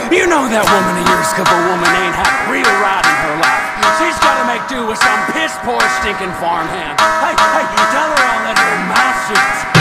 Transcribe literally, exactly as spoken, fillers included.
You know that woman of yours, cause a woman ain't had real ride in her life. She's gotta make do with some piss-poor stinking farmhand. Hey, hey, tell her I'll let her in my shoes.